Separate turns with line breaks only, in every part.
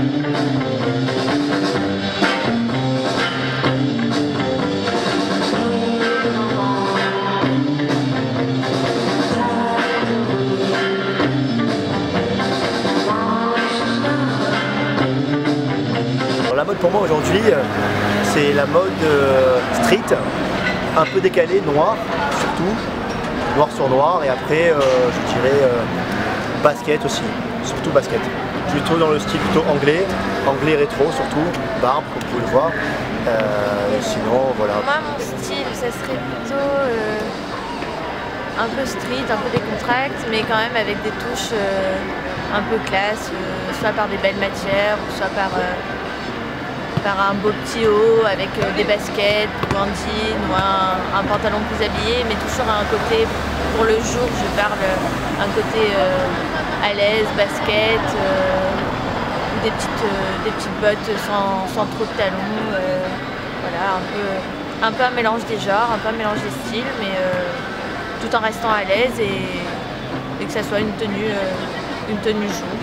La mode pour moi aujourd'hui, c'est la mode street, un peu décalée, noir surtout, noir sur noir, et après je dirais basket aussi, surtout basket. Je suis plutôt dans le style plutôt anglais rétro surtout, barbe comme vous pouvez le voir. Sinon voilà.
Moi mon style ça serait plutôt un peu street, un peu décontracté, mais quand même avec des touches un peu classe, soit par des belles matières, soit par un beau petit haut avec des baskets ou un jean ou un pantalon plus habillé, mais toujours un côté, pour le jour je parle, un côté à l'aise, basket, des petites bottes sans trop de talons, voilà, un peu un mélange des genres, un peu un mélange des styles, mais tout en restant à l'aise et que ça soit une tenue jour.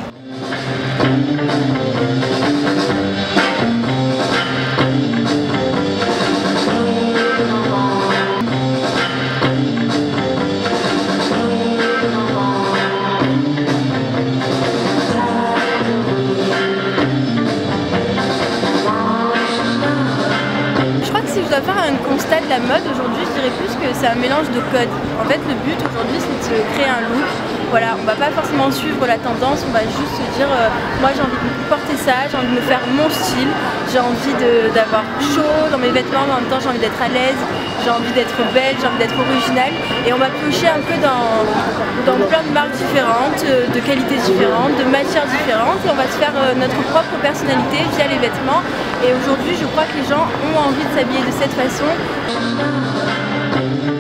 Si je dois faire un constat de la mode aujourd'hui, je dirais plus que c'est un mélange de codes. En fait, le but aujourd'hui, c'est de créer un look. Voilà, on va pas forcément suivre la tendance, on va juste se dire moi j'ai envie de porter ça, j'ai envie de me faire mon style, j'ai envie d'avoir chaud dans mes vêtements, mais en même temps j'ai envie d'être à l'aise, j'ai envie d'être belle, j'ai envie d'être originale. Et on va piocher un peu dans plein de marques différentes, de qualités différentes, de matières différentes, et on va se faire notre propre personnalité via les vêtements. Et aujourd'hui, je crois que les gens ont envie de s'habiller de cette façon.